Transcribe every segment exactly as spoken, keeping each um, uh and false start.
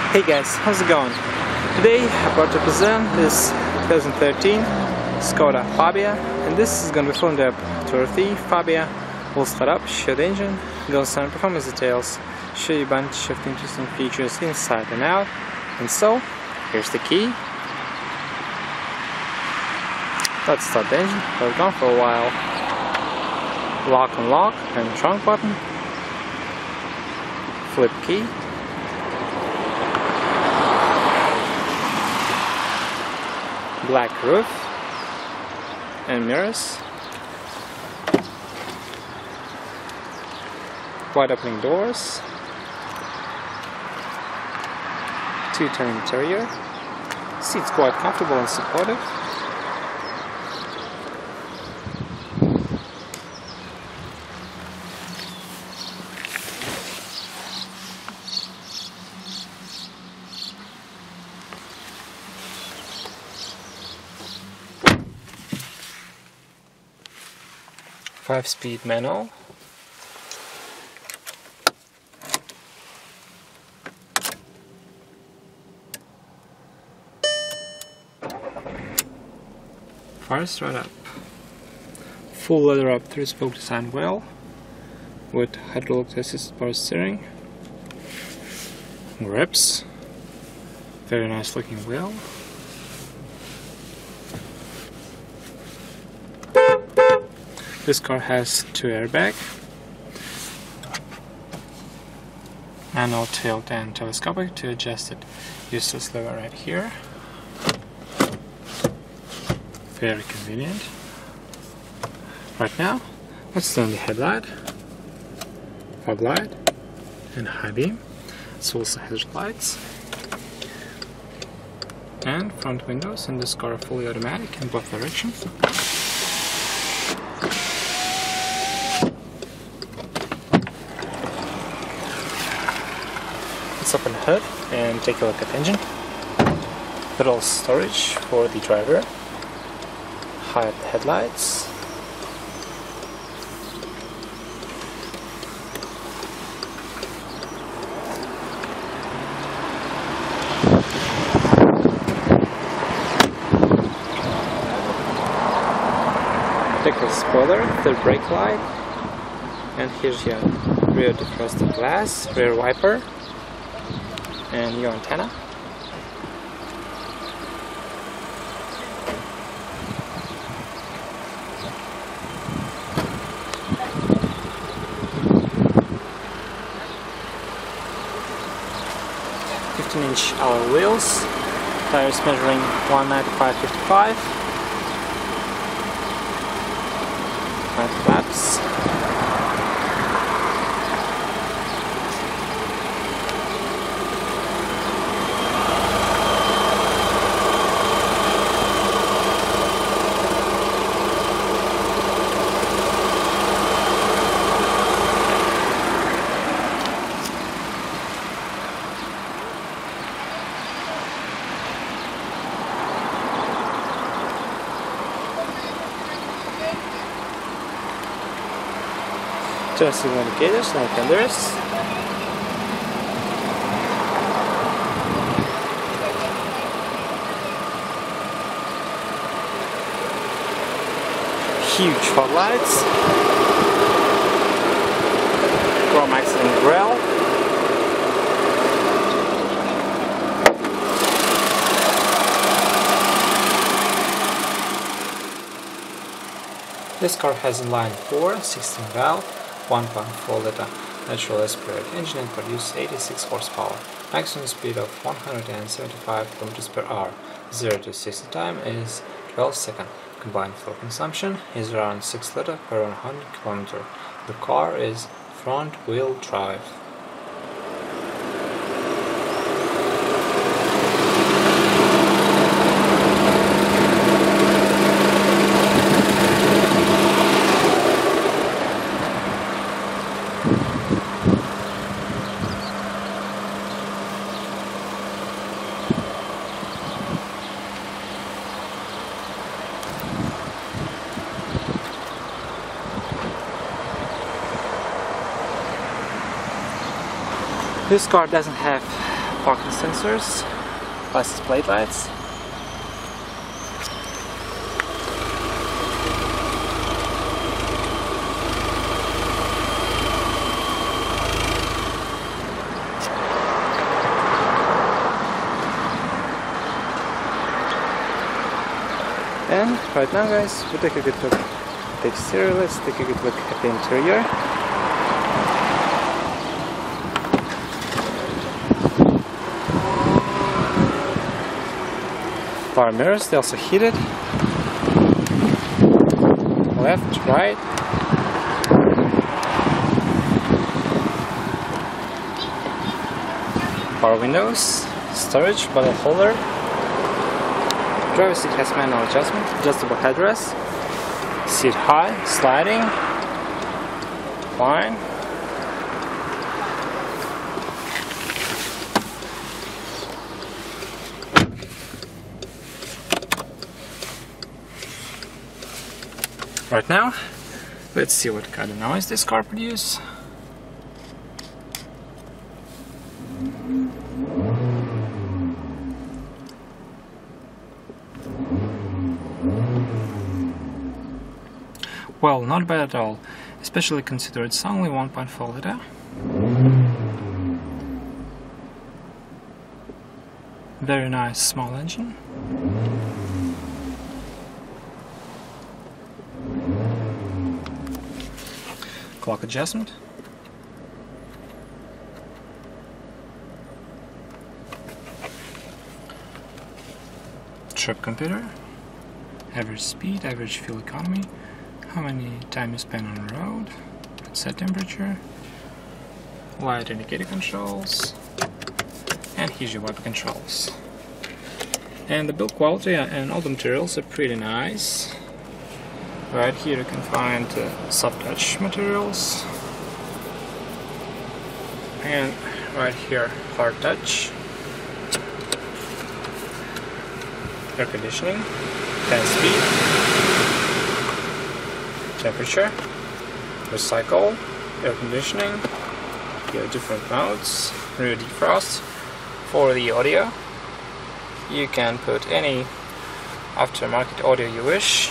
Hey guys, how's it going? Today I brought to present this twenty thirteen Skoda Fabia, and this is going to be phoned up tour of the Fabia. We'll start up, show the engine, go on some performance details, show you a bunch of interesting features inside and out. And so, here's the key. Let's start the engine, let it go for a while. Lock and lock and trunk button. Flip key. Black roof and mirrors, wide opening doors, two-tone interior, seats quite comfortable and supportive. Five-speed manual. Fires right up. Full leather up three-spoke design wheel with hydraulic assisted power steering. Grips. Very nice looking wheel. This car has two airbags, manual tilt and telescopic. To adjust it, use this lever right here. Very convenient. Right now, let's turn the headlight, fog light, and high beam. It also has lights. And front windows in this car are fully automatic in both directions. Let's open the hood and take a look at the engine. Little storage for the driver. Hide the headlights. Deckle spoiler, third brake light, and here's your rear defrosted glass, rear wiper, and your antenna. fifteen inch alloy wheels, tires measuring one ninety-five fifty-five, front flaps. Turn signal indicators like fenders. Huge fog lights. Chrome accident grille. This car has inline four, sixteen valve, one point four liter natural aspirated engine and produces eighty-six horsepower. Maximum speed of one hundred seventy-five kilometers per hour. zero to sixty time is twelve seconds. Combined fuel consumption is around six liters per one hundred kilometers. The car is front wheel drive. This car doesn't have pocket sensors, license plate lights. And right now, guys, we'll take a good look at the exterior. Let's take a good look at the interior. Power mirrors, they also heated. Left, right. Power windows, storage, bottle holder. Driver seat has manual adjustment, adjustable headrest, seat high, sliding, fine. Right now, let's see what kind of noise this car produces. Well, not bad at all, especially considering it's only one point four liter. Very nice small engine. Clock adjustment. Trip computer. Average speed, average fuel economy. How many time you spend on the road, set temperature, light indicator controls, and here's your wiper controls. And the build quality and all the materials are pretty nice. Right here you can find uh, soft touch materials, and right here hard touch, air conditioning, ten speed. Temperature, recycle, air conditioning, you have different modes, rear defrost. For the audio, you can put any aftermarket audio you wish.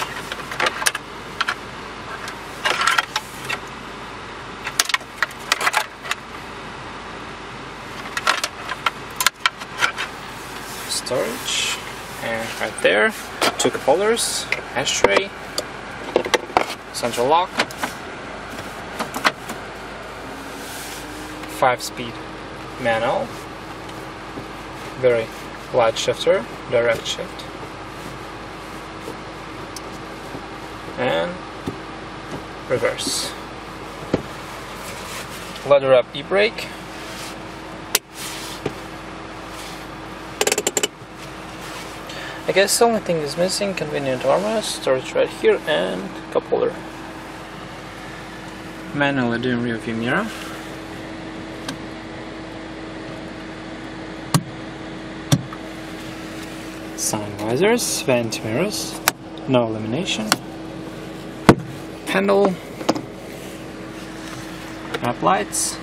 Storage, and right there, two cup holders, ashtray, central lock, five speed manual, very light shifter, direct shift, and reverse. Leather up e-brake, I guess the only thing is missing, convenient armrest, storage right here, and cup holder. Manual adjustment rear view mirror. Sun visors, vent mirrors, no illumination. Handle. Map lights.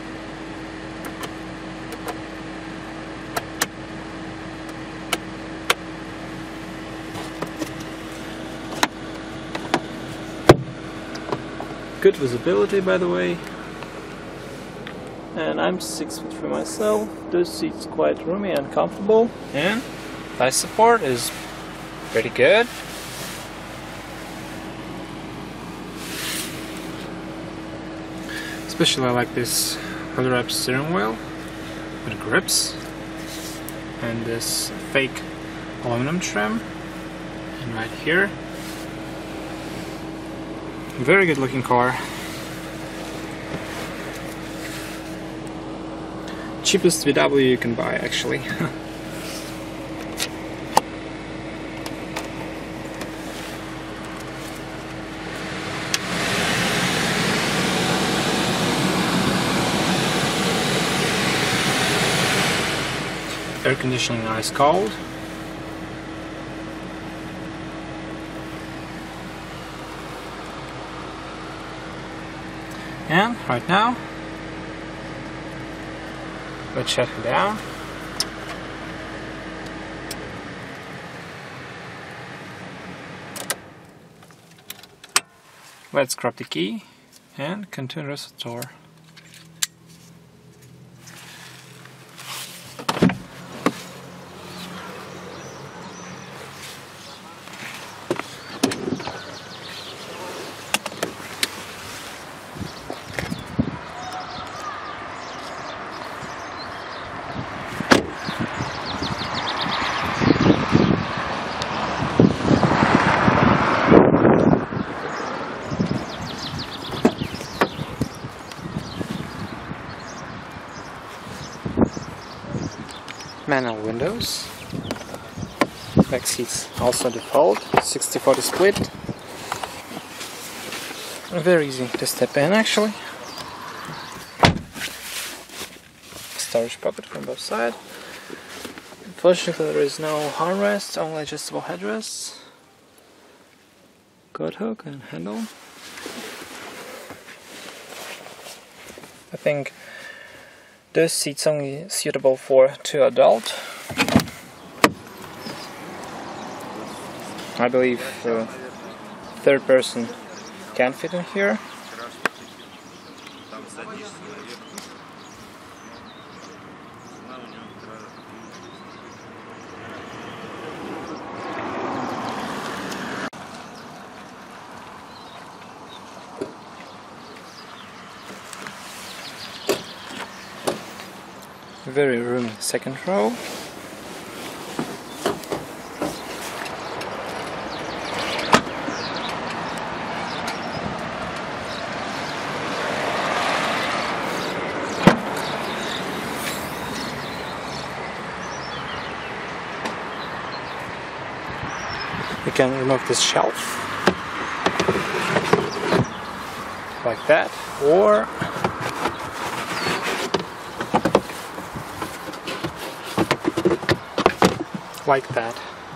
Good visibility, by the way, and I'm six foot three myself. This seat's quite roomy and comfortable, and thigh support is pretty good. Especially I like this leather wrapped steering wheel with grips, and this fake aluminum trim, and right here. Very good looking car. Cheapest V W you can buy, actually. Air conditioning ice cold. And right now, let's shut it down. Let's grab the key and continue the tour. Manual windows, back seats also default, sixty forty split, very easy to step in actually. Storage pocket from both sides. Unfortunately there is no armrest, only adjustable headrests, coat hook and handle. I think this seat's only suitable for two adult. I believe the third person can fit in here. Very roomy second row. You can remove this shelf like that, or like that.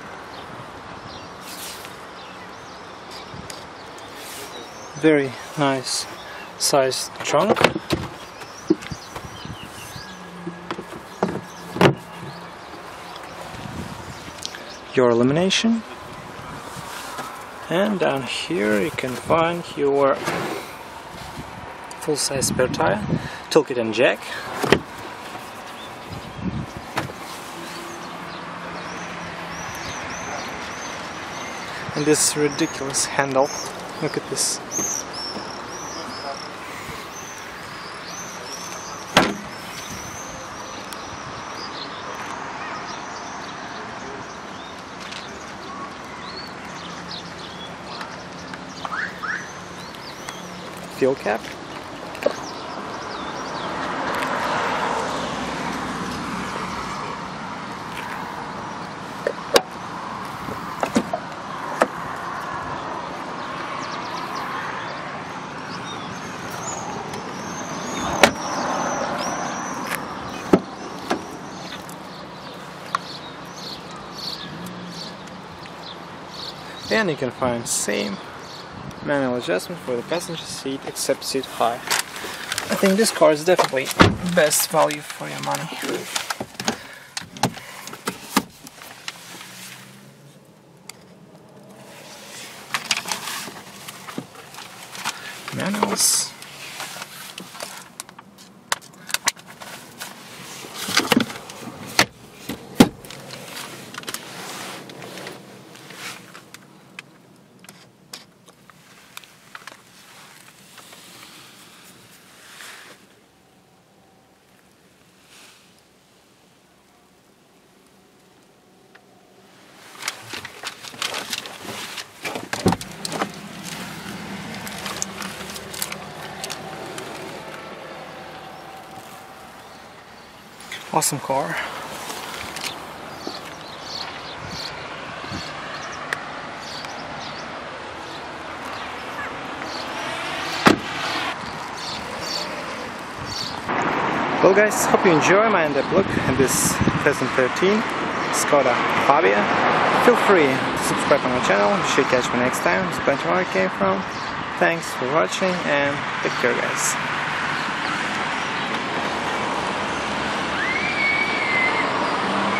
Very nice sized trunk. Your illumination. And down here you can find your full-size spare tire, toolkit and jack. And this ridiculous handle, look at this. Fuel cap. And you can find same manual adjustment for the passenger seat except seat high. I think this car is definitely best value for your money. Manuals. Awesome car. Well guys, hope you enjoy my in-depth look at this twenty thirteen Skoda Fabia. Feel free to subscribe on my channel. You should catch me next time. This is where I came from. Thanks for watching and take care guys.